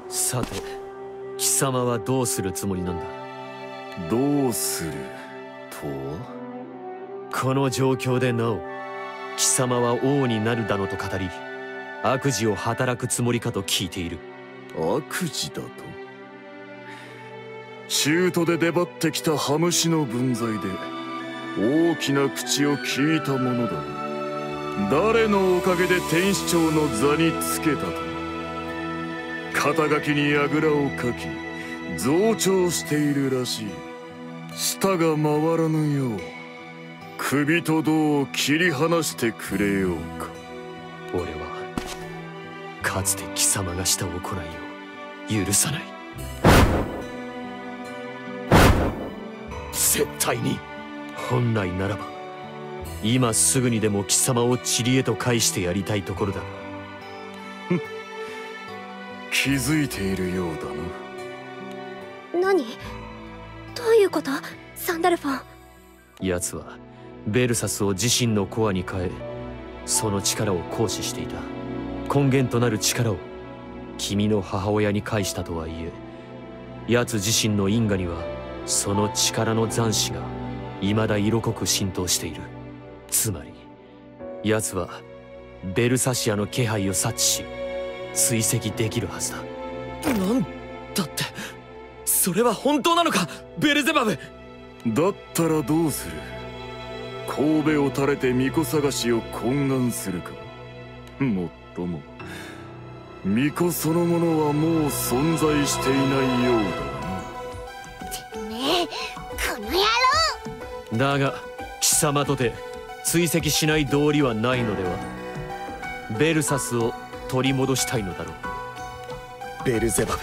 さて、貴様はどうするつもりなんだ？ どうするとは？ この状況でなお貴様は王になるだのと語り、悪事を働くつもりかと聞いている。 悪事だと？中途で出張ってきた羽虫の分際で大きな口を聞いたものだな。誰のおかげで天使長の座につけたと？肩書きにあぐらをかき増長しているらしい。舌が回らぬよう首と胴を切り離してくれようか。 俺はかつて貴様がした行いを許さない。絶対に。本来ならば今すぐにでも貴様を塵へと返してやりたいところだ。 気づいているようだな。 何？どういうこと？サンダルフォン。 奴はベルサスを自身のコアに変え、その力を行使していた。根源となる力を君の母親に返したとはいえ、奴自身の因果にはその力の残滓が未だ色濃く浸透している。つまり奴はベルサシアの気配を察知し追跡できるはずだ。 なんだって、それは本当なのか、ベルゼバブ。 だったらどうする？神戸を垂れて巫女探しを懇願するか。もっとも巫女そのものはもう存在していないようだな。 てめえ、この野郎！ だが貴様とて追跡しない道理はないのでは？ベルサスを取り戻したいのだろう。 ベルゼバブ。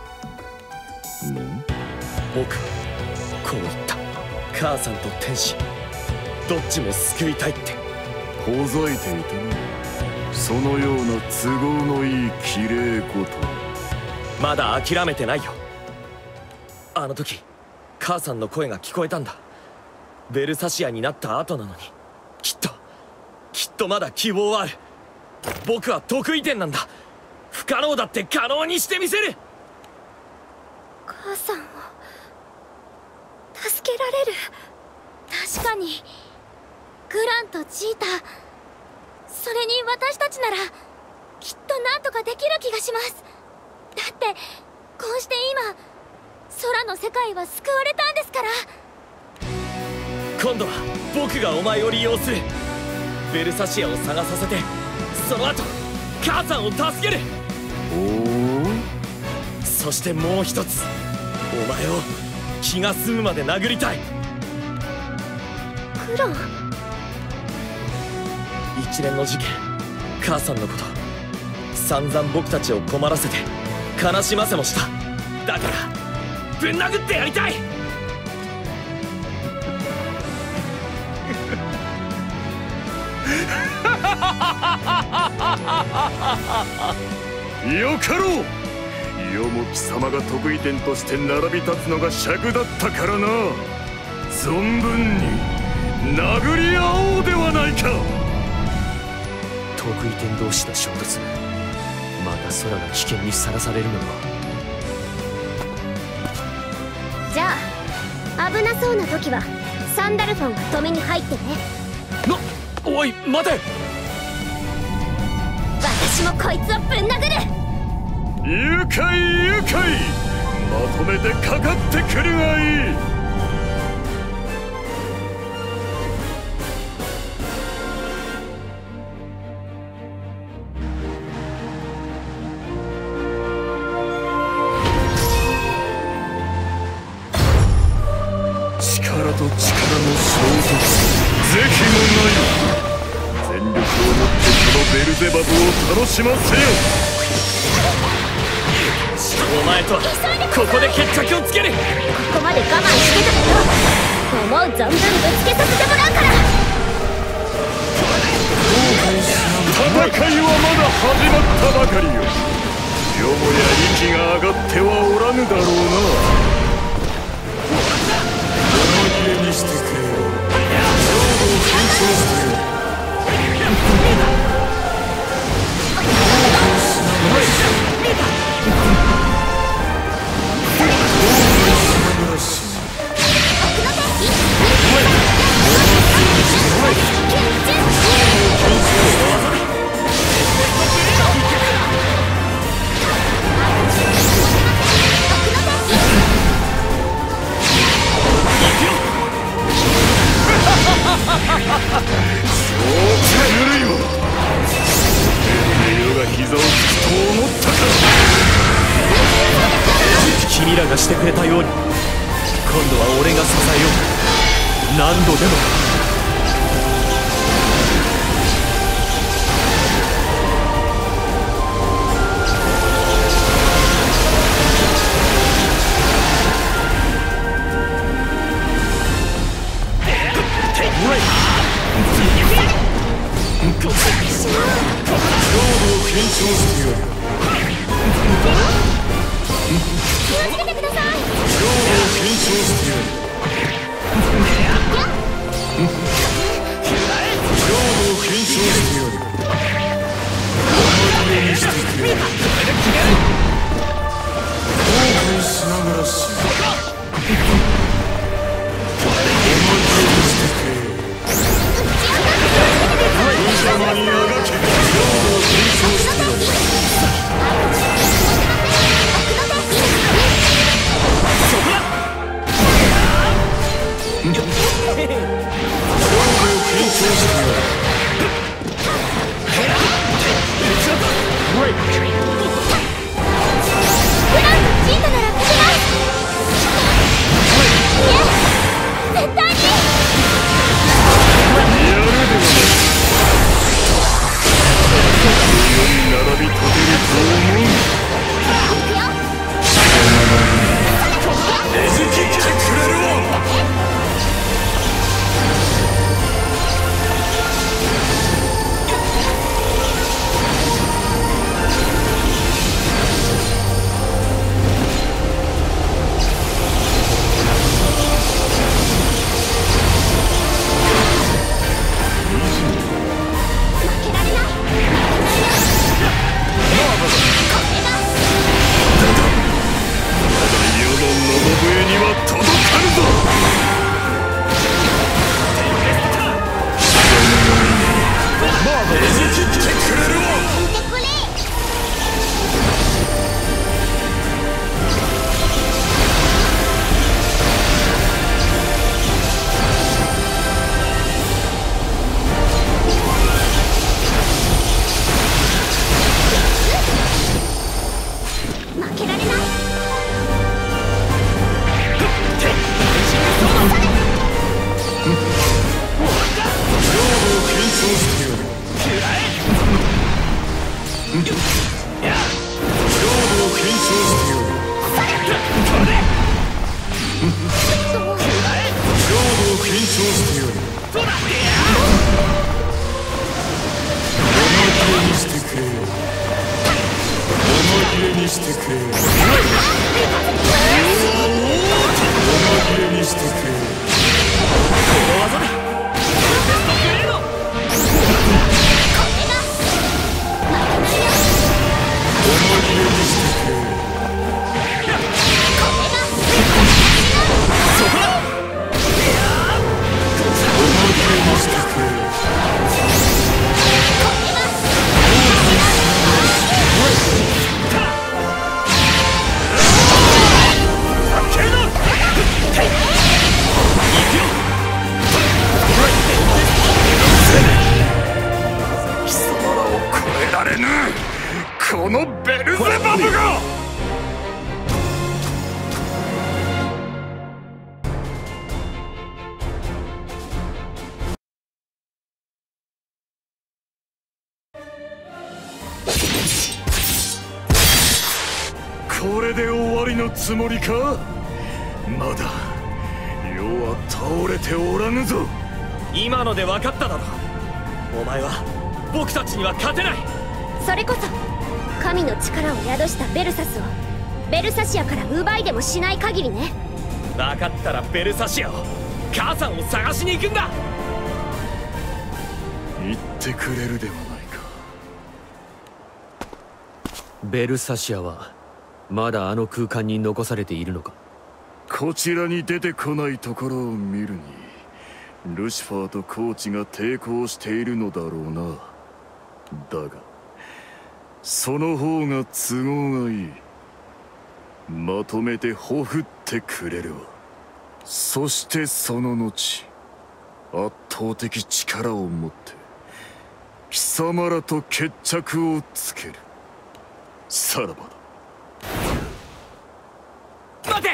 僕はこう言った。母さんと天使どっちも救いたいって。 ほざいていたな。そのような都合のいいきれいこと。 まだ諦めてないよ。あの時母さんの声が聞こえたんだ。ベルサシアになった後なのに、きっとまだ希望はある。僕は得意点なんだ。不可能だって可能にしてみせる。 母さんを助けられる。確かにグランとジータ、それに私たちならきっと何とかできる気がします。だってこうして今空の世界は救われたんですから。 今度は僕がお前を利用する。ベルサシアを探させて、その後母さんを助ける。そしてもう一つ、お前を気が済むまで殴りたい。 クロン。 一連の事件、母さんのこと、散々僕たちを困らせて悲しませもした。だからぶん殴ってやりたい。 よかろう。世も貴様が得意点として並び立つのが尺だったからな。存分に殴り合おうではないか。 得意点同士の衝突、また空が危険にさらされるのは。 じゃあ危なそうな時はサンダルフォンが止めに入ってね。 おい待て。 私もこいつをぶん殴る。 愉快愉快、まとめてかかってくるがいい。力と力の衝突、是非もない。全力をもってこのベルゼバブを楽しませよ。 お前とはここで決着をつける。 ここまで我慢してたけど、思う存分ぶつけさせてもらうから。 戦いはまだ始まったばかりよ。よもや息が上がってはおらぬだろうな。生切れにしてくれよ。勝負を検証してよ。見た。 がしてくれたように今度は俺が支えよう。何度でも。 このベルゼバブが！これで終わりのつもりか？まだ世は倒れておらぬぞ。 今ので分かっただろ。お前は僕たちには勝てない。 それこそ神の力を宿したベルサスをベルサシアから奪いでもしない限りね。 分かったらベルサシアを、母さんを探しに行くんだ。 言ってくれるではないか。 ベルサシアはまだあの空間に残されているのか？ こちらに出てこないところを見るにルシファーとコーチが抵抗しているのだろうな。だがその方が都合がいい。まとめてほふってくれるわ。そしてその後圧倒的力を持って貴様らと決着をつける。さらばだ。 待て！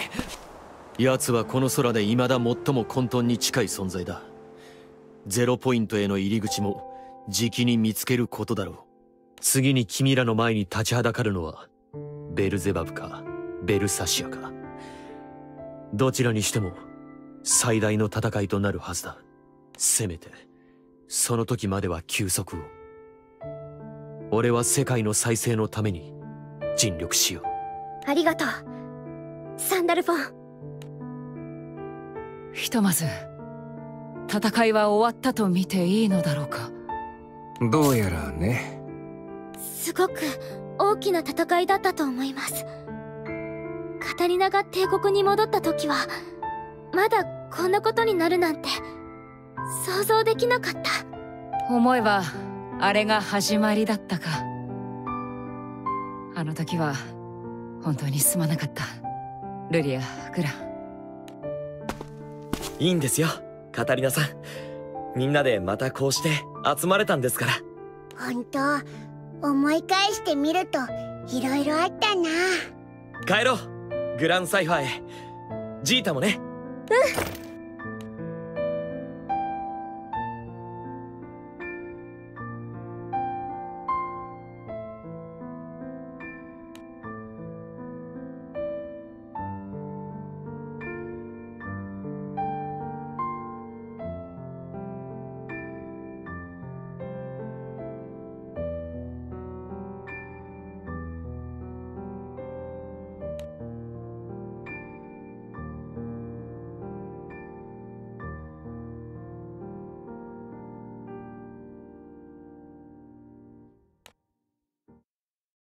奴はこの空で未だ最も混沌に近い存在だ。ゼロポイントへの入り口もじきに見つけることだろう。次に君らの前に立ちはだかるのはベルゼバブかベルサシアか。どちらにしても最大の戦いとなるはずだ。せめてその時までは休息を。俺は世界の再生のために尽力しよう。 ありがとうサンダルフォン。 ひとまず戦いは終わったと見ていいのだろうか。 どうやらね。 すごく大きな戦いだったと思います。カタリナが帝国に戻った時はまだこんなことになるなんて想像できなかった。 思えばあれが始まりだったか。あの時は本当にすまなかった。ルリア、グラン。 いいんですよカタリナさん。みんなでまたこうして集まれたんですから。 本当思い返してみるといろいろあったな。 帰ろうグランサイファーへ。ジータもね。 うん。